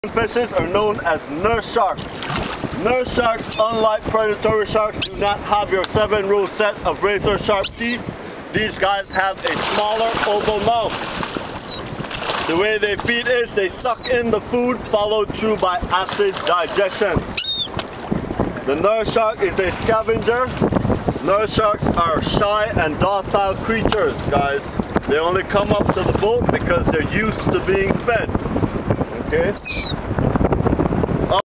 Fishes are known as nurse sharks. Nurse sharks, unlike predatory sharks, do not have your 7-row set of razor sharp teeth. These guys have a smaller oval mouth. The way they feed is they suck in the food followed through by acid digestion. The nurse shark is a scavenger. Nurse sharks are shy and docile creatures, guys. They only come up to the boat because they're used to being fed. Okay?